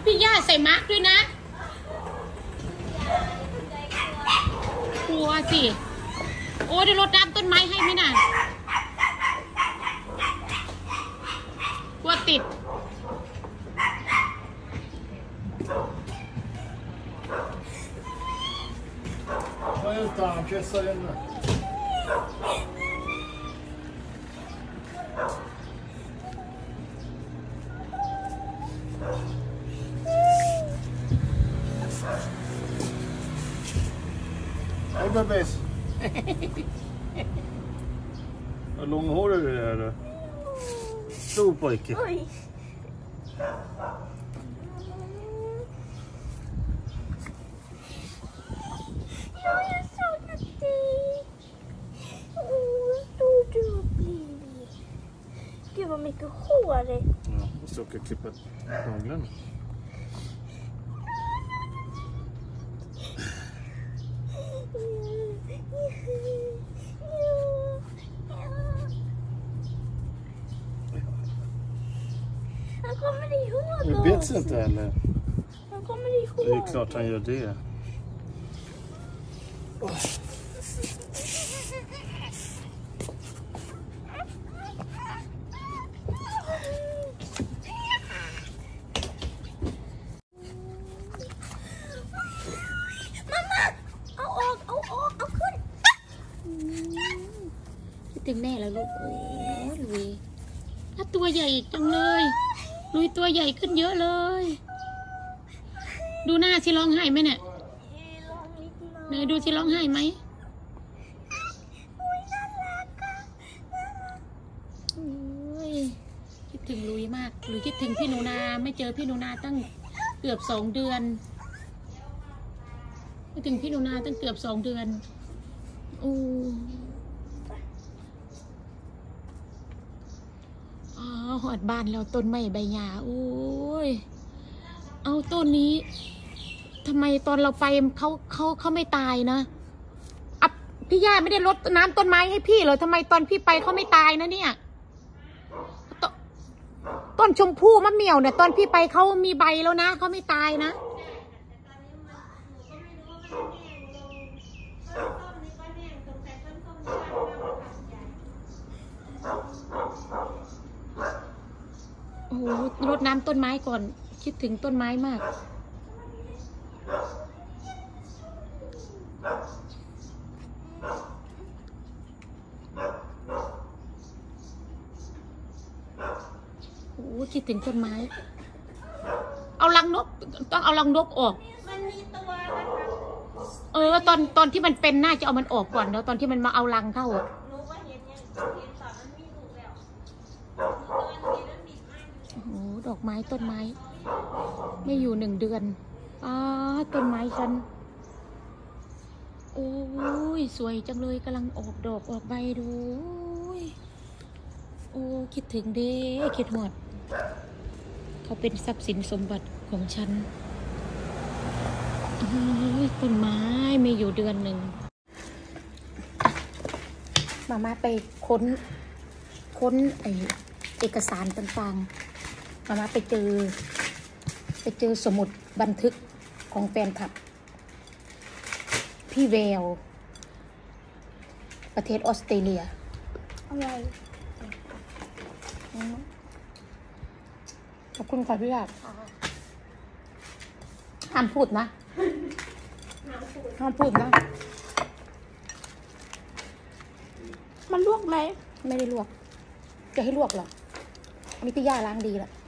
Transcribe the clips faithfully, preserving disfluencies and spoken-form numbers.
พี่ย่าใส่มาร์กด้วยนะกลัวสิโอ้เดี๋ยวรดน้ำต้นไม้ให้ไหมน่ะกลัวติด Hej bebis. Vad långhårig du är du. Stor pojke. Oj. Jag är så duktig. Åh, stor du blir. Gud vad mycket hår. Ja, och så kan jag klippa naglarna. Han kommer ihåg Du bets inte eller? Han kommer ihåg. Det är klart han gör det. Oh. Mamma! Au, au, au, au, au, kunn! คิดถึงแม่แล้วลูกโอ้ลุยถ้าตัวใหญ่จังเลยลุยตัวใหญ่ขึ้นเยอะเลยดูหน้าสิร้องไห้ไหมเนี่ยไหนดูสิร้องไห้ไหมคิดถึงลุยมากลุยคิดถึงพี่หนูนาไม่เจอพี่หนูนาตั้งเกือบสองเดือนคิดถึงพี่หนูนาตั้งเกือบสองเดือนอู้หอดบ้านแล้วต้นไม้ใบหญ้าโอ้ยเอาต้นนี้ทำไมตอนเราไปเขาเขาเขาไม่ตายนะอ่ะพี่ย่าไม่ได้รดน้ำต้นไม้ให้พี่เหรอทำไมตอนพี่ไปเขาไม่ตายนะเนี่ยตต้นชมพู่มะเหมี่ยวเนี่ยตอนพี่ไปเขามีใบแล้วนะเขาไม่ตายนะโอ้โหรดน้ำต้นไม้ก่อนคิดถึงต้นไม้มากโอ้คิดถึงต้นไม้เอารังนกต้องเอารังนกออกมันมีตัวเออตอนตอนที่มันเป็นน่าจะเอามันออกก่อนแล้วตอนที่มันมาเอารังเข้าอ่ะโอ้โหดอกไม้ต้นไม้ไม่อยู่หนึ่งเดือนอ้าต้นไม้ฉันโอ้ยสวยจังเลยกำลังออกดอกออกใบดูโอ้คิดถึงเด้คิดหมดเขาเป็นทรัพย์สินสมบัติของฉันต้นไม้ไม่อยู่เดือนหนึ่งมามาไปค้นค้นไอเอกสารต่างๆมามาไปเจอไปเจอสมุดบันทึกของแฟนคลับพี่แววประเทศออสเตรเลียอะไรขอบคุณค่ะพี่หลักห้ามพูดนะห้ามพูดนะมันลวกไหมไม่ได้ลวกจะให้ลวกหรออันนี้พี่ย่าล้างดีแล้ว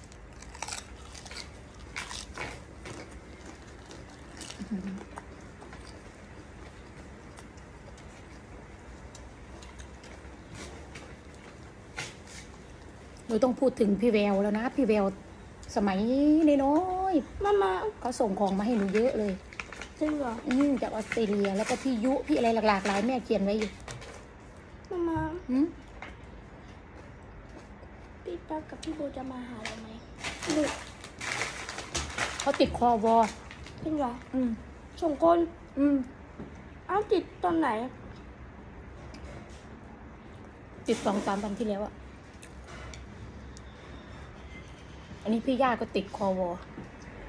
หนูต้องพูดถึงพี่แววแล้วนะพี่แววสมัยน้อยๆมามาเขาส่งของมาให้หนูเยอะเลยจริงเหรออืมจากออสเตรเลียแล้วก็พี่ยุพี่อะไรหลากๆหลายแม่เขียนไว้อยู่มามาอืมพี่ป๊ากับพี่โบจะมาหาเราไหมเขาติดคอวอจริงเหรออืมส่งคนอืมอ้าวติดตอนไหนติดสองสามวันที่แล้วอะอันนี้พี่ย่าก็ติดคอวอ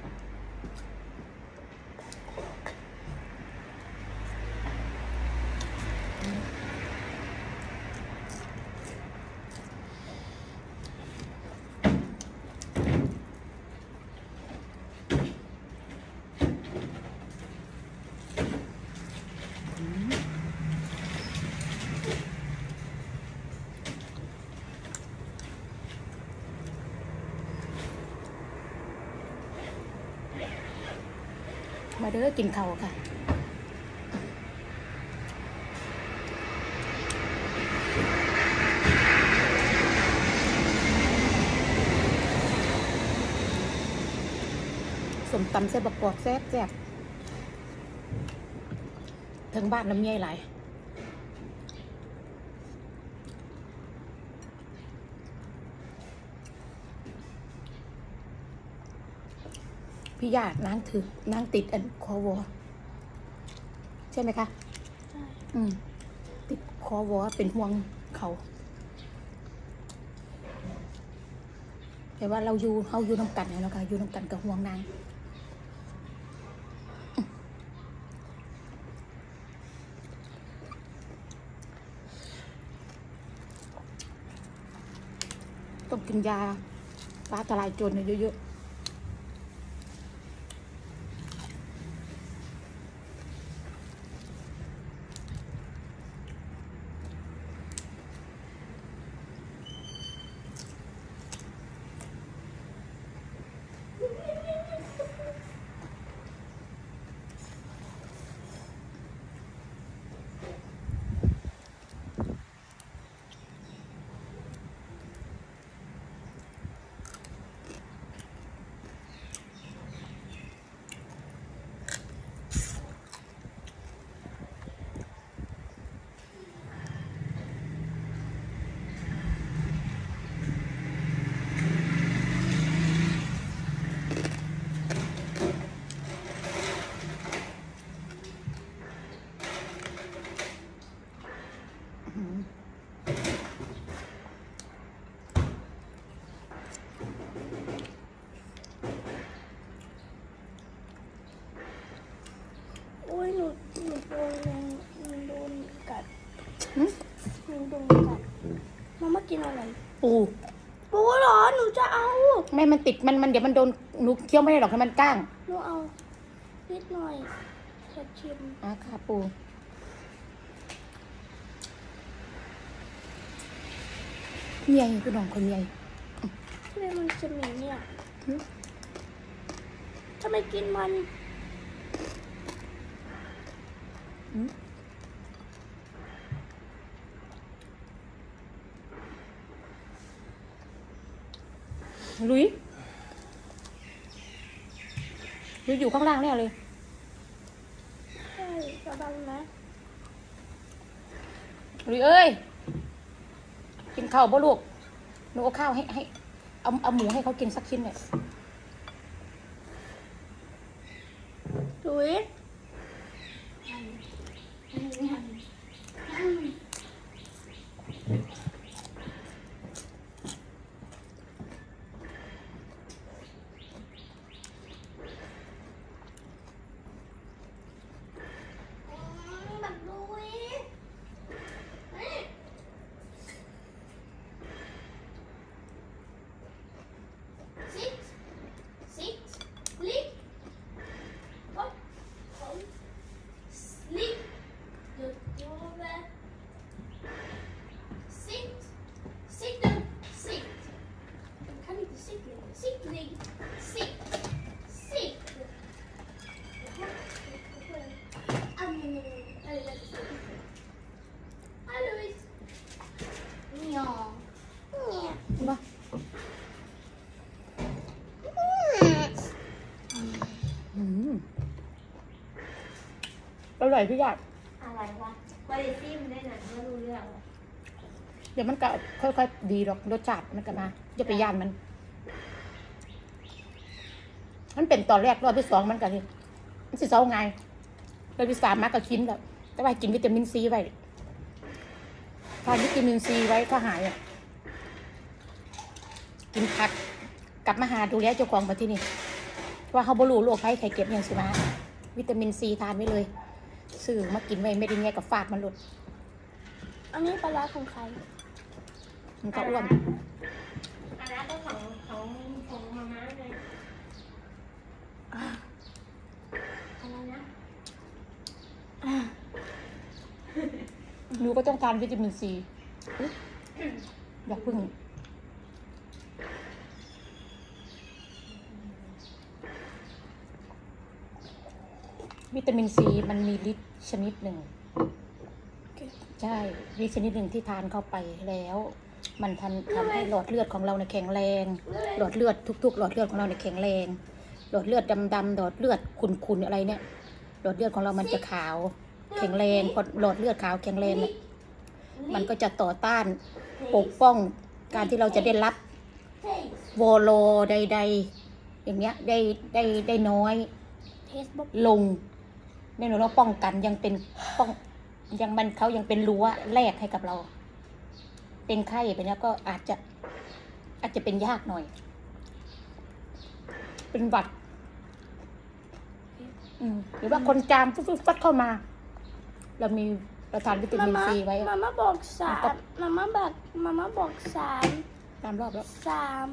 มาเด้อกินข้าวค่ะสมตำเส้นบะกอกแซ่บแซ่บถึงบ้านน้ำเยี่ยไหลพี่ญาตินางถือนางติดอันคอวอใช่ไหมคะใช่อืมติดคอวอเป็นห่วงเขาแต่ว่าเราอยู่เขาอยู่น้ำกันเนี่ยนะคะอยู่น้ำกันกับห่วงนางต้องกินยาฟ้าทลายโจรเนี่ยเยอะโอ้ยหนูหนูโดนแรงหนูโดนกัดหนูโดนกัดมาม่ากินอะไรปูปูเหรอหนูจะเอาไม่มันติดมันมันเดี๋ยวมันโดนหนูเคี้ยวไม่ได้หรอกให้มันก้างหนูเอานิดหน่อยจะชิมอ่ะค่ะปูเมียคือน้องคนเมียทำไมมันจะเหม็นเนี่ยทำไมกินมันลุยลุยอยู่ข้างล่างแน่เลยใช่ระวังนะลุยเอ้ยกินข้าวบ่ลูกหนูเอาข้าวให้ให้เอาเอาหมูให้เขากินสักชิ้นเนี่ยดุยแบบดุย Sit Sit Sleep Up Sleep Good over Sit Sit down Sit Jag kan inte sitta längre. Sitt ner. Sitt. Sitt. Hallå. Ja. Ja. บ้าอืมอร่อยพี่ยาดอะไรวะวาเลซิมได้หนังไม่รู้เรื่องเดี๋ยวมันก็ค่อยๆดีหรอกรสชาติมันก็มาอย่าไปย่านมัน มันเป็นตอนแรกรอบที่สองมันก็เลยมันสิเศร้าไงรอบที่สามมาก็กินแล้วแต่ว่ากินวิตามินซีไว้ทานวิตามินซีไว้ถ้าหายอ่ะกินผักกลับมาหาดูแลเจ้าของมาที่นี่ว่าเขาบรูโรคภัยไข้เจ็บอย่างสิมาวิตามินซีทานไว้เลยซื้อมากินไว้ไม่ได้แง่กับฟาดมันหลุดอันนี้ปลาร้าของใครมันก็อ้วนปลาร้าก็ของของของมาม่าไงอะไรนะหนูก็ต้องทานวิตามินซีอย่าพึ่งวิตามินซีมันมีฤทธิ์ชนิดหนึ่งใช่ฤทธิ์ชนิดหนึ่งที่ทานเข้าไปแล้ว มันทำทำให้หลอดเลือดของเราในแข็งแรงหลอดเลือดทุกๆหลอดเลือดของเราในแข็งแรงหลอดเลือดดำๆหลอดเลือดขุ่นๆอะไรเนี่ยหลอดเลือดของเรามันจะขาวแข็งแรงพอหลอดเลือดขาวแข็งแรงเนี่ยมันก็จะต่อต้านปกป้องการที่เราจะได้รับวอโลใดๆอย่างเงี้ยได้ได้ได้น้อยลงแน่นอนว่าป้องกันยังเป็นป้องยังมันเขายังเป็นรั้วแรกให้กับเราเป็นไข้ไปแล้วก็อาจจะอาจจะเป็นยากหน่อยเป็นหวัดอืมหรือว่าคนจามฟุ๊ดๆเข้ามาเรามีประทานวิตามินซีไว้มาม่าบอกสามมาม่าบอกมาม่าบอกสามตามรอบแล้วสาม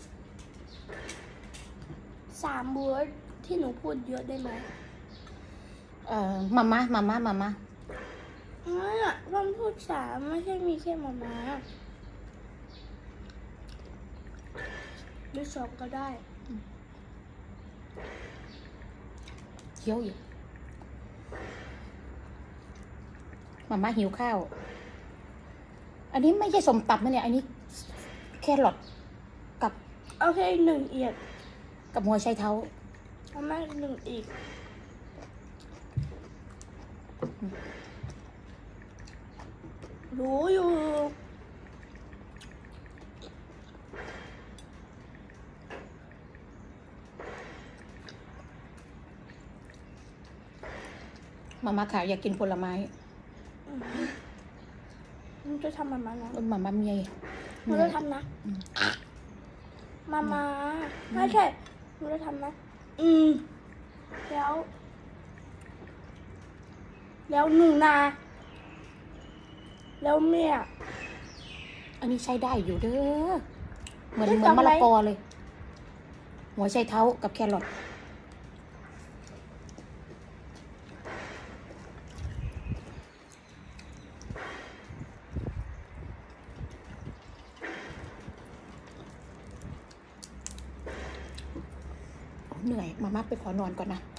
สามเวิร์ดที่หนูพูดเยอะได้ไหมเอ่อมาม่ามาม่ามาม่าไม่อะต้องพูดสามไม่ใช่มีแค่มาม่าหรือสองก็ได้เคี้ยวอยู่มาม่าหิวข้าวอันนี้ไม่ใช่สมตำนะเนี่ยอันนี้แครอทกับโอเคหนึ่งเอียดกับหัวไชเท้ามาม่าหนึ่งอีกรู้อยู่มาม่าขาวอยากกินผลไม้มันจะทำมาม่านะมาม่าเมียมันจะทำนะมาม่าไม่ใช่มันจะทำนะอืมแล้ว แล้วหนูนาแล้วเมียอันนี้ใช้ได้อยู่เด้อเหมือนไม่เหมือนทำมะอะไรละกอเลย หัวไชเท้ากับแครอทเหนื่อยมาม่าไปขอนอนก่อนนะ